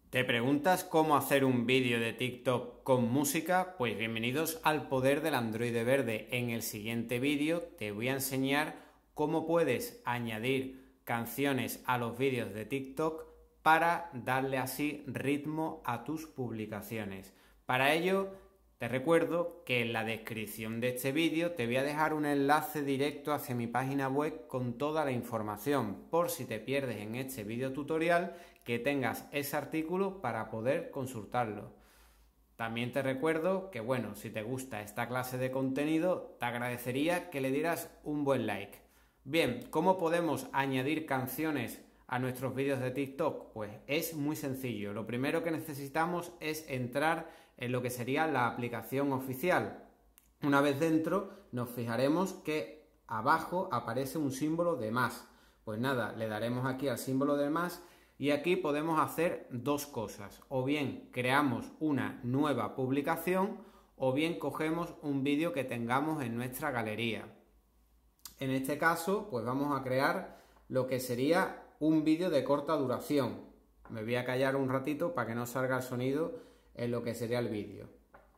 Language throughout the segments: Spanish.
¿Te preguntas cómo hacer un vídeo de TikTok con música? Pues bienvenidos al poder del Android verde. En el siguiente vídeo te voy a enseñar cómo puedes añadir canciones a los vídeos de TikTok para darle así ritmo a tus publicaciones. Para ello, te recuerdo que en la descripción de este vídeo te voy a dejar un enlace directo hacia mi página web con toda la información, por si te pierdes en este vídeo tutorial, que tengas ese artículo para poder consultarlo. También te recuerdo que, bueno, si te gusta esta clase de contenido, te agradecería que le dieras un buen like. Bien, ¿cómo podemos añadir canciones a nuestros vídeos de TikTok? Pues es muy sencillo. Lo primero que necesitamos es entrar en lo que sería la aplicación oficial. Una vez dentro, nos fijaremos que abajo aparece un símbolo de más. Pues nada, le daremos aquí al símbolo de más y aquí podemos hacer dos cosas. O bien creamos una nueva publicación o bien cogemos un vídeo que tengamos en nuestra galería. En este caso, pues vamos a crear lo que sería un vídeo de corta duración. Me voy a callar un ratito para que no salga el sonido en lo que sería el vídeo.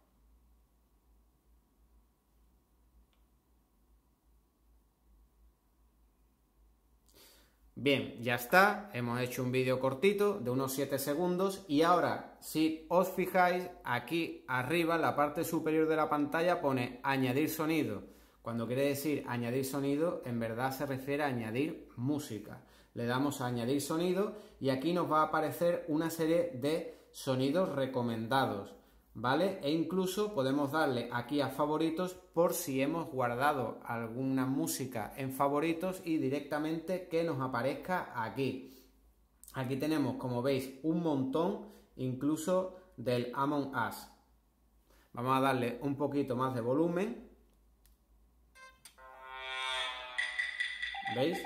Bien, ya está, hemos hecho un vídeo cortito de unos 7 segundos y ahora, si os fijáis, aquí arriba en la parte superior de la pantalla pone añadir sonido. Cuando quiere decir añadir sonido, en verdad se refiere a añadir música. Le damos a añadir sonido y aquí nos va a aparecer una serie de sonidos recomendados, ¿vale? E incluso podemos darle aquí a favoritos por si hemos guardado alguna música en favoritos y directamente que nos aparezca aquí. Aquí tenemos, como veis, un montón incluso del Among Us. Vamos a darle un poquito más de volumen. ¿Veis?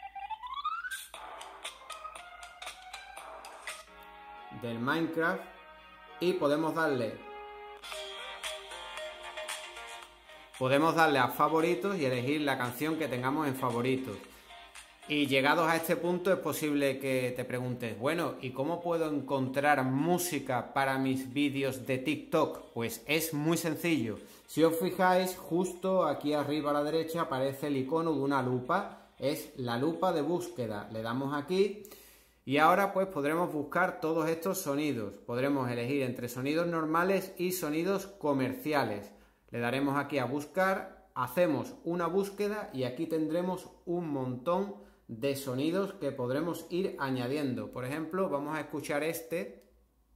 Del Minecraft. Y podemos darle a favoritos y elegir la canción que tengamos en favoritos. Y llegados a este punto es posible que te preguntes, bueno, ¿y cómo puedo encontrar música para mis vídeos de TikTok? Pues es muy sencillo. Si os fijáis, justo aquí arriba a la derecha aparece el icono de una lupa. Es la lupa de búsqueda. Le damos aquí. Y ahora pues podremos buscar todos estos sonidos. Podremos elegir entre sonidos normales y sonidos comerciales. Le daremos aquí a buscar, hacemos una búsqueda y aquí tendremos un montón de sonidos que podremos ir añadiendo. Por ejemplo, vamos a escuchar este.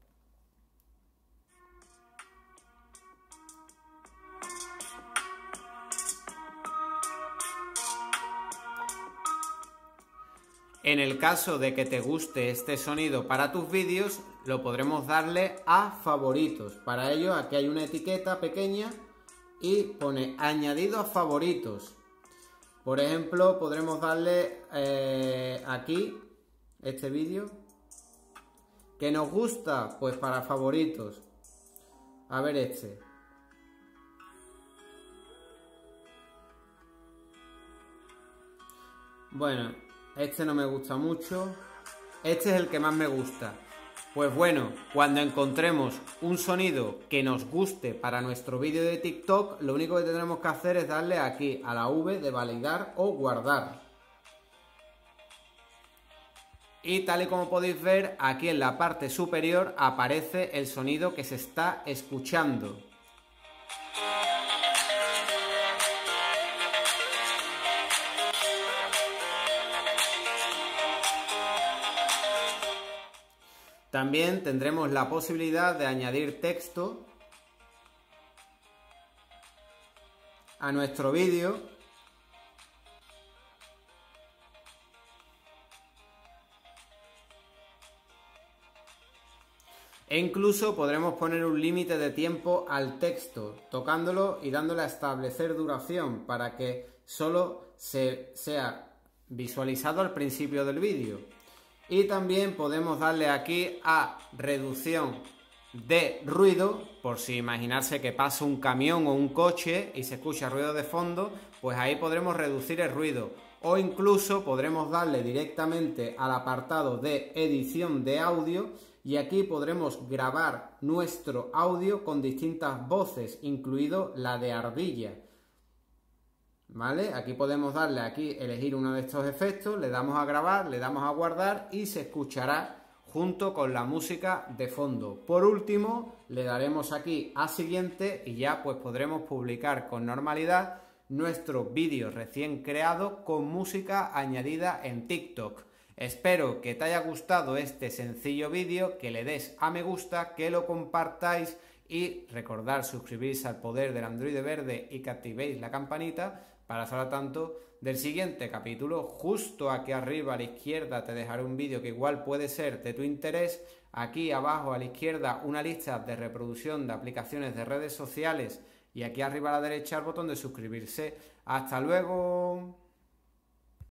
En el caso de que te guste este sonido para tus vídeos, lo podremos darle a favoritos. Para ello, aquí hay una etiqueta pequeña y pone añadido a favoritos. Por ejemplo, podremos darle aquí, este vídeo, que nos gusta, pues para favoritos. A ver este. Bueno, este no me gusta mucho. Este es el que más me gusta. Pues bueno, cuando encontremos un sonido que nos guste para nuestro vídeo de TikTok, lo único que tendremos que hacer es darle aquí a la V de validar o guardar. Y tal y como podéis ver, aquí en la parte superior aparece el sonido que se está escuchando. También tendremos la posibilidad de añadir texto a nuestro vídeo. E incluso podremos poner un límite de tiempo al texto, tocándolo y dándole a establecer duración para que solo sea visualizado al principio del vídeo. Y también podemos darle aquí a reducción de ruido, por si imaginarse que pasa un camión o un coche y se escucha ruido de fondo, pues ahí podremos reducir el ruido. o incluso podremos darle directamente al apartado de edición de audio y aquí podremos grabar nuestro audio con distintas voces, incluido la de Ardilla. ¿Vale? Aquí podemos darle, aquí elegir uno de estos efectos, le damos a grabar, le damos a guardar y se escuchará junto con la música de fondo. Por último, le daremos aquí a siguiente y ya pues podremos publicar con normalidad nuestro vídeo recién creado con música añadida en TikTok. Espero que te haya gustado este sencillo vídeo, que le des a me gusta, que lo compartáis y recordar suscribirse al poder del Androide verde y que activéis la campanita para estar al tanto del siguiente capítulo. Justo aquí arriba a la izquierda te dejaré un vídeo que igual puede ser de tu interés. Aquí abajo a la izquierda una lista de reproducción de aplicaciones de redes sociales y aquí arriba a la derecha el botón de suscribirse. ¡Hasta luego!